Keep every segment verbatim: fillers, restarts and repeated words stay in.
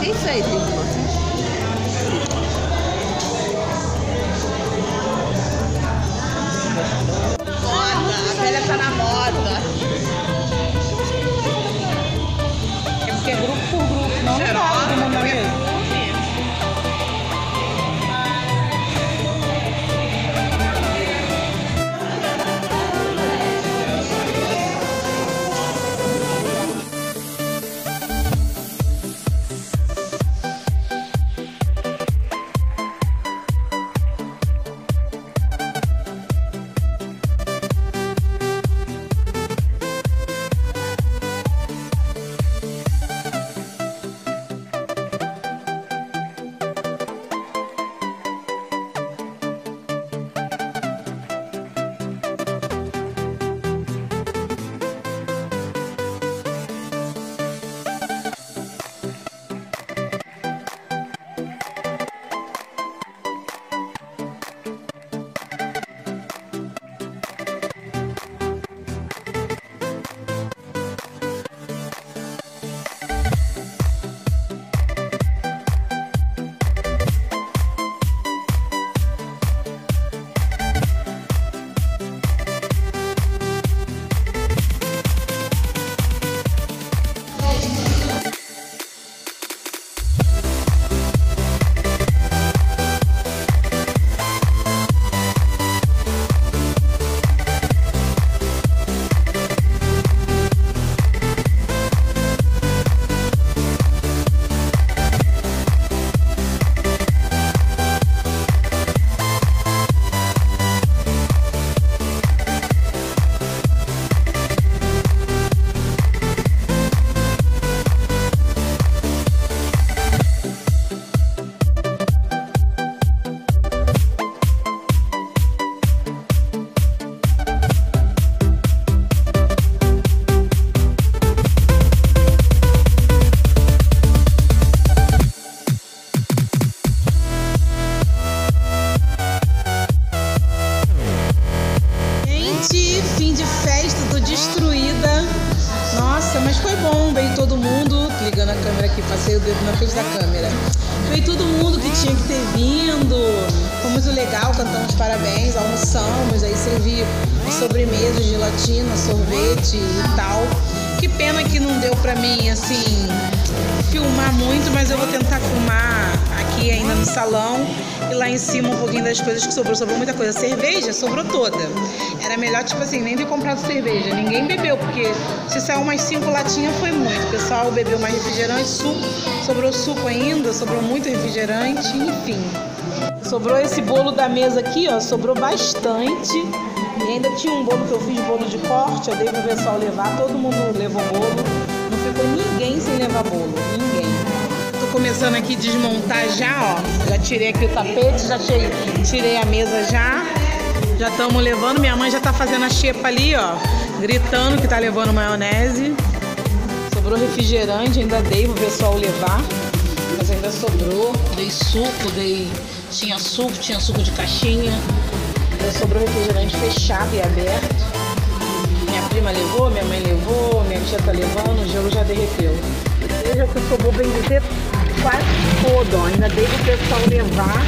Nem sei, tem que a velha tá na moda. É porque é grupo por grupo, não é todo mundo na mesa. Fim de festa, tô destruída. Nossa, mas foi bom, veio todo mundo. Ligando a câmera aqui, passei o dedo na frente da câmera. Veio todo mundo que tinha que ter vindo. Foi muito legal, cantamos parabéns, almoçamos, aí servi sobremesa, gelatina, sorvete e tal. Que pena que não deu pra mim, assim, filmar muito, mas eu vou tentar filmar aqui ainda no salão e lá em cima um pouquinho das coisas que sobrou. Sobrou muita coisa. Cerveja sobrou toda. Era melhor, tipo assim, nem ter comprado cerveja. Ninguém bebeu, porque se saiu umas cinco latinhas foi muito. O pessoal bebeu mais refrigerante, suco. Sobrou suco ainda, sobrou muito refrigerante, enfim. Sobrou esse bolo da mesa aqui, ó, sobrou bastante. E ainda tinha um bolo que eu fiz, bolo de corte, eu dei pro pessoal levar, todo mundo levou bolo. Não ficou ninguém sem levar bolo, ninguém. Tô começando aqui a desmontar já, ó. Já tirei aqui o tapete, já tirei, tirei a mesa já. Já estamos levando, minha mãe já tá fazendo a xepa ali, ó. Gritando que tá levando maionese. Sobrou refrigerante, ainda dei pro pessoal levar. Mas ainda sobrou. Dei suco, dei... Tinha suco, tinha suco de caixinha. Ainda sobrou refrigerante fechado e aberto. Minha prima levou, minha mãe levou, minha tia tá levando, o gelo já derreteu. Veja que sobrou, bem dizer, quase todo, ó. Ainda dei pro pessoal levar.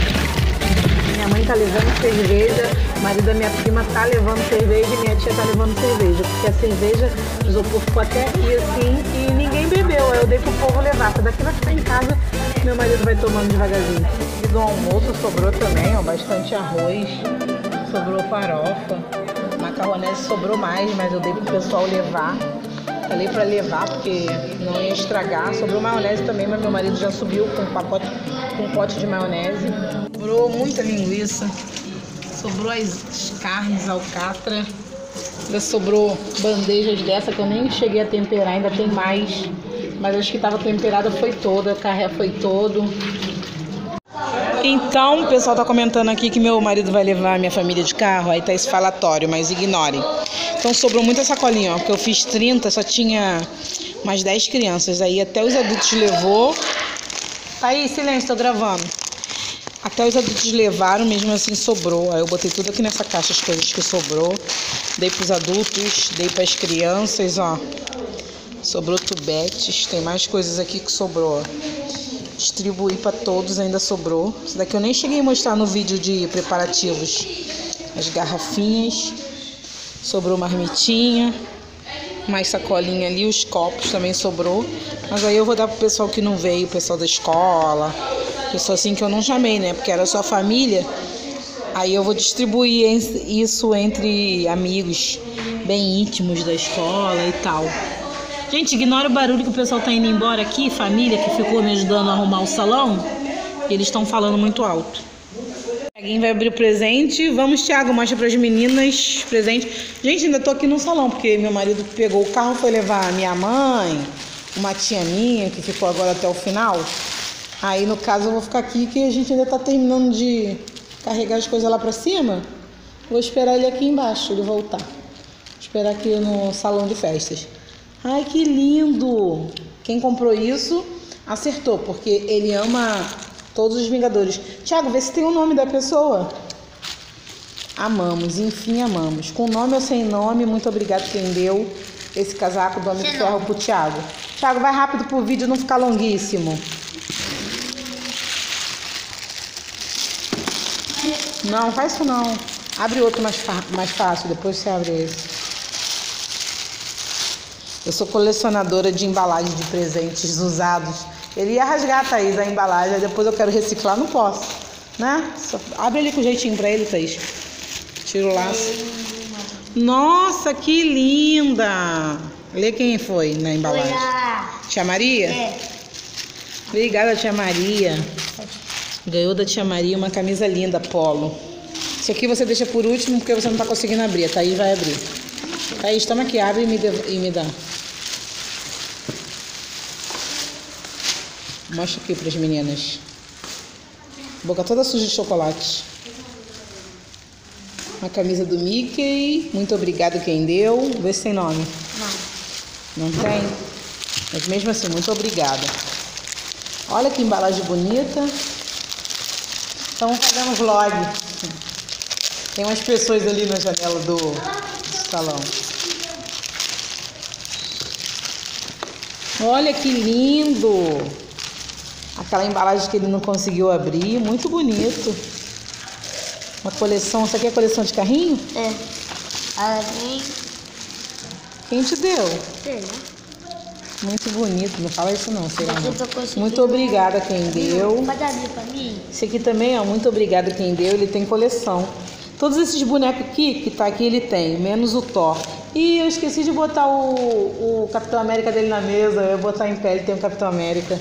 Minha mãe tá levando cerveja, o marido da minha prima tá levando cerveja e minha tia tá levando cerveja. Porque a cerveja, o isopor ficou até aqui assim e ninguém bebeu. Aí eu dei pro povo levar. Essa daqui vai ficar em casa, meu marido vai tomando devagarzinho. E do almoço sobrou também, ó, bastante arroz, sobrou farofa. Macarronese sobrou mais, mas eu dei pro pessoal levar. Falei pra levar porque não ia estragar. Sobrou maionese também, mas meu marido já subiu com um pacote, com um pote de maionese. Sobrou muita linguiça. Sobrou as carnes, alcatra. Ainda sobrou bandejas dessa que eu nem cheguei a temperar, ainda tem mais. Mas acho que estava temperada foi toda, o carré foi todo. Então, o pessoal tá comentando aqui que meu marido vai levar minha família de carro, aí tá esse falatório, mas ignorem. Então sobrou muita sacolinha, ó, porque eu fiz trinta, só tinha umas dez crianças, aí até os adultos levou. Tá aí, silêncio, tô gravando. Até os adultos levaram, mesmo assim sobrou. Aí eu botei tudo aqui nessa caixa, as coisas que sobrou. Dei pros adultos, dei pras crianças, ó. Sobrou tubetes, tem mais coisas aqui que sobrou, ó. Distribuí para todos, ainda sobrou. Isso daqui eu nem cheguei a mostrar no vídeo de preparativos. As garrafinhas. Sobrou marmitinha. Mais sacolinha ali, os copos também sobrou. Mas aí eu vou dar pro pessoal que não veio, o pessoal da escola. Pessoal assim que eu não chamei, né? Porque era só família. Aí eu vou distribuir isso entre amigos bem íntimos da escola e tal. Gente, ignora o barulho que o pessoal tá indo embora aqui, família que ficou me ajudando a arrumar o salão. E eles estão falando muito alto. Alguém vai abrir o presente. Vamos, Thiago, mostra para as meninas presente. Gente, ainda tô aqui no salão, porque meu marido pegou o carro, foi levar a minha mãe, uma tia minha, que ficou agora até o final. Aí, no caso, eu vou ficar aqui, que a gente ainda tá terminando de carregar as coisas lá para cima. Vou esperar ele aqui embaixo, ele voltar. Vou esperar aqui no salão de festas. Ai, que lindo! Quem comprou isso acertou, porque ele ama todos os Vingadores. Thiago, vê se tem o nome da pessoa. Amamos, enfim, amamos. Com nome ou sem nome, muito obrigado quem deu esse casaco do Homem de Ferro pro Thiago. Thiago, vai rápido pro vídeo não ficar longuíssimo. Não, faz isso não. Abre outro mais, mais fácil, depois você abre esse. Eu sou colecionadora de embalagem de presentes usados. Ele ia rasgar, Thaís, a embalagem. Depois eu quero reciclar, não posso, né? Só abre ali com jeitinho pra ele, Thaís. Tira o laço. Nossa, que linda! Lê quem foi na embalagem. Olá. Tia Maria? É. Obrigada, tia Maria. Ganhou da tia Maria uma camisa linda, polo. Isso aqui você deixa por último, porque você não tá conseguindo abrir. A Thaís vai abrir. Thaís, toma aqui, abre e me, de, e me dá. Mostra aqui para as meninas. Boca toda suja de chocolate. Uma camisa do Mickey. Muito obrigado quem deu. Vê se tem nome. Não. Não tem? Mas mesmo assim, muito obrigada. Olha que embalagem bonita. Estamos fazendo vlog. Tem umas pessoas ali na janela do, do salão. Olha que lindo! Aquela embalagem que ele não conseguiu abrir, muito bonito. Uma coleção, isso aqui é coleção de carrinho? É. Alguém. Quem te deu? Sei, né? Muito bonito, não fala isso não, sei lá Eu tô não. conseguindo. Muito obrigada quem deu. Pode abrir pra mim? Esse aqui também, ó, muito obrigada quem deu, ele tem coleção. Todos esses bonecos aqui, que tá aqui, ele tem, menos o Thor. E eu esqueci de botar o, o Capitão América dele na mesa, eu ia botar em pé, ele tem o Capitão América.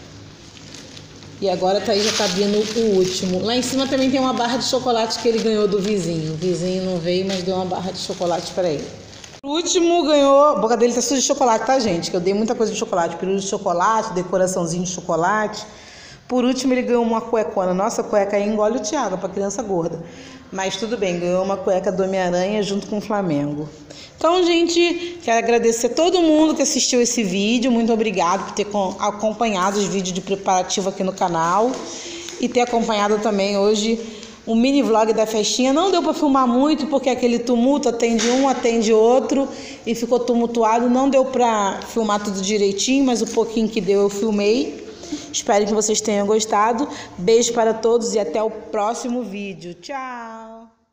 E agora tá aí já cabendo o último. Lá em cima também tem uma barra de chocolate que ele ganhou do vizinho. O vizinho não veio, mas deu uma barra de chocolate pra ele. O último ganhou... A boca dele tá suja de chocolate, tá, gente? Que eu dei muita coisa de chocolate. Peru de chocolate, decoraçãozinho de chocolate. Por último, ele ganhou uma cuecona. Nossa, a cueca aí engole o Thiago, pra criança gorda. Mas tudo bem, ganhou uma cueca do Homem-Aranha junto com o Flamengo. Então, gente, quero agradecer a todo mundo que assistiu esse vídeo. Muito obrigado por ter acompanhado os vídeos de preparativo aqui no canal. E ter acompanhado também hoje um mini vlog da festinha. Não deu para filmar muito, porque aquele tumulto, atende um, atende outro. E ficou tumultuado. Não deu para filmar tudo direitinho, mas o pouquinho que deu eu filmei. Espero que vocês tenham gostado. Beijo para todos e até o próximo vídeo. Tchau!